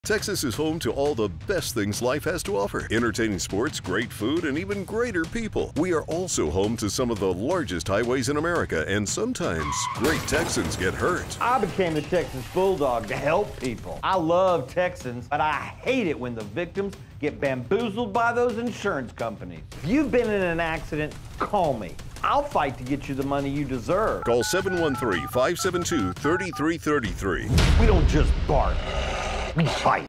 Texas is home to all the best things life has to offer. Entertaining sports, great food, and even greater people. We are also home to some of the largest highways in America, and sometimes great Texans get hurt. I became the Texas Bulldog to help people. I love Texans, but I hate it when the victims get bamboozled by those insurance companies. If you've been in an accident, call me. I'll fight to get you the money you deserve. Call 713-572-3333. We don't just bark. We fight.